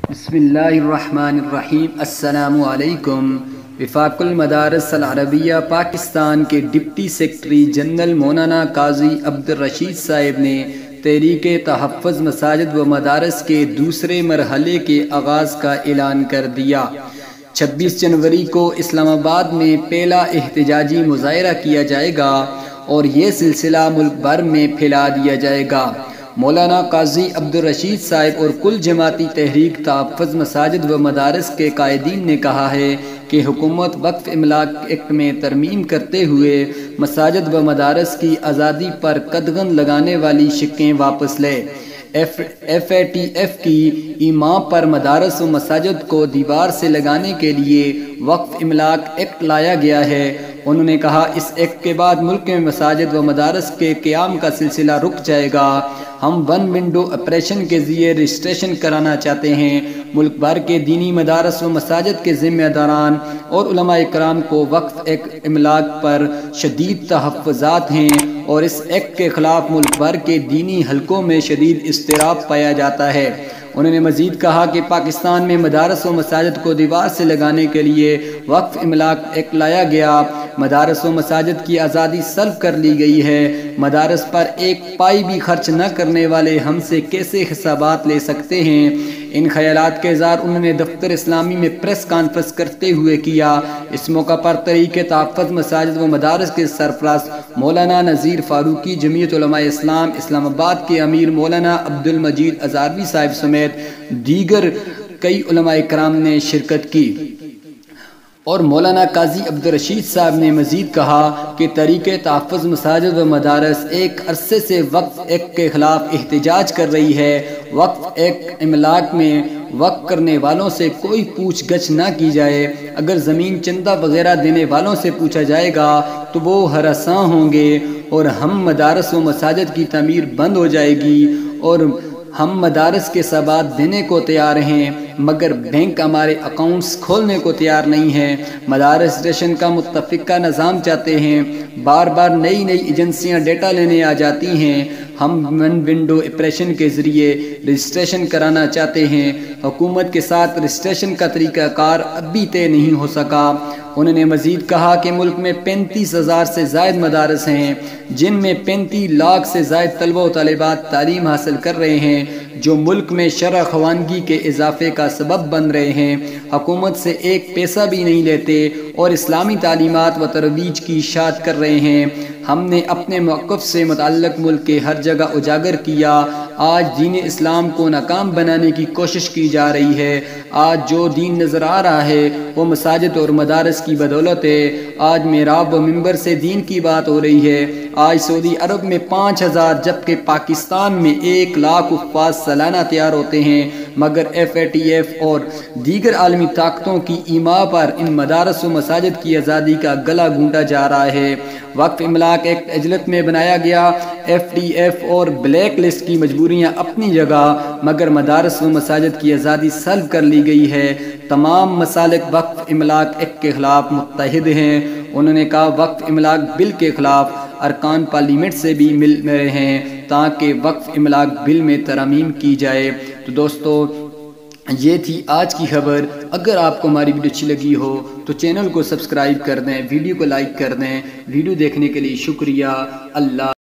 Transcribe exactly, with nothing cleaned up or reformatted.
بسم اللہ الرحمن الرحیم۔ السلام علیکم۔ وفاق المدارس العربیہ پاکستان کے ڈپٹی سیکرٹری جنرل مولانا قاضی عبدالرشید صاحب نے تحریک تحفظ مساجد و مدارس کے دوسرے مرحلے کے آغاز کا اعلان کر دیا۔ چھبیس جنوری کو اسلام آباد میں پہلا احتجاجی مظاہرہ کیا جائے گا اور یہ سلسلہ ملک بھر میں پھیلا دیا جائے گا۔ مولانا قاضی عبدالرشید صاحب اور کل جماعتی تحریک تحفظ مساجد و مدارس کے قائدین نے کہا ہے کہ حکومت وقف املاک ایکٹ میں ترمیم کرتے ہوئے مساجد و مدارس کی آزادی پر قدغن لگانے والی شقیں واپس لے۔ ایف اے ٹی ایف کی ایما پر مدارس و مساجد کو دیوار سے لگانے کے لیے وقف املاک ایکٹ لایا گیا ہے۔ انہوں نے کہا اس ایکٹ کے بعد ملک میں مساجد و مدارس کے قیام کا سلسلہ رک جائے گا۔ ہم ون ونڈو آپریشن کے ذریعے رجسٹریشن کرانا چاہتے ہیں۔ ملک بھر کے دینی مدارس و مساجد کے ذمہ داران اور علماء کرام کو وقف ایک املاک پر شدید تحفظات ہیں اور اس ایکٹ کے خلاف ملک بھر کے دینی حلقوں میں شدید اضطراب پایا جاتا ہے۔ انہوں نے مزید کہا کہ پاکستان میں مدارس و مساجد کو دیوار سے لگانے کے لیے وقف املاک ایکٹ لایا گیا۔ مدارس و مساجد کی آزادی سلب کر لی گئی ہے۔ مدارس پر ایک پائی بھی خرچ نہ کرنے والے ہم سے کیسے حسابات لے سکتے ہیں؟ ان خیالات کا اظہار انہوں نے دفتر اسلامی میں پریس کانفرنس کرتے ہوئے کیا۔ اس موقع پر تحریک تحفظ مساجد و مدارس کے سرپرست مولانا نذیر فاروقی، جمعیت علماء اسلام اسلام آباد کے امیر مولانا عبدالمجید ازاروی صاحب سمیت دیگر کئی علماء کرام نے شرکت کی۔ اور مولانا قاضی عبدالرشید صاحب نے مزید کہا کہ تحریک تحفظ مساجد و مدارس ایک عرصے سے وقف ایکٹ کے خلاف احتجاج کر رہی ہے۔ وقف ایکٹ املاک میں وقف کرنے والوں سے کوئی پوچھ گچھ نہ کی جائے۔ اگر زمین چندہ وغیرہ دینے والوں سے پوچھا جائے گا تو وہ ہراساں ہوں گے اور ہم مدارس و مساجد کی تعمیر بند ہو جائے گی اور ہم مدارس کے ثبات دینے کو تیار ہیں مگر بینک ہمارے اکاؤنٹس کھولنے کو تیار نہیں ہیں۔ مدارس رجسٹریشن کا متفقہ نظام چاہتے ہیں۔ بار بار نئی نئی ایجنسیاں ڈیٹا لینے آ جاتی ہیں۔ ہم ون ونڈو آپریشن کے ذریعے رجسٹریشن کرانا چاہتے ہیں۔ حکومت کے ساتھ رجسٹریشن کا طریقہ کار اب بھی طے نہیں ہو سکا۔ انہوں نے مزید کہا کہ ملک میں پینتیس ہزار سے زائد مدارس ہیں جن میں پینتیس لاکھ سے زائد طلبہ و طالبات تعلیم حاصل کر رہے ہیں جو ملک میں شرح خوانگی کے اضافے کا سبب بن رہے ہیں۔ حکومت سے ایک پیسہ بھی نہیں لیتے اور اسلامی تعلیمات و ترویج کی اشاعت کر رہے ہیں۔ ہم نے اپنے موقف سے متعلق ملک کے ہر جگہ اجاگر کیا۔ آج دین اسلام کو ناکام بنانے کی کوشش کی جا رہی ہے۔ آج جو دین نظر آ رہا ہے وہ مساجد اور مدارس کی بدولت ہے۔ آج محراب و منبر سے دین کی بات ہو رہی ہے۔ آج سعودی عرب میں پانچ ہزار جبکہ پاکستان میں ایک لاکھ حفاظ سالانہ تیار ہوتے ہیں مگر ایف اے ٹی ایف اور دیگر عالمی طاقتوں کی ایما پر ان مدارس و مساجد کی آزادی کا گلا گھونٹا جا رہا ہے۔ وقف املاک ایکٹ اجلت میں بنایا گیا۔ ایف ٹی ایف اور بلیک لسٹ کی مجبوریاں اپنی جگہ مگر مدارس و مساجد کی آزادی سلب کر لی گئی ہے۔ تمام مسالک وقف املاک ایکٹ کے خلاف متحد ہیں۔ انہوں نے کہا وقف املاک بل کے خلاف ارکان پارلیمنٹ سے بھی مل رہے ہیں تاکہ وقف املاک بل میں ترامیم کی جائے۔ تو دوستو یہ تھی آج کی خبر۔ اگر آپ کو ہماری ویڈیو اچھی لگی ہو تو چینل کو سبسکرائب کر دیں، ویڈیو کو لائک کر دیں۔ ویڈیو دیکھنے کے لیے شکریہ۔ اللہ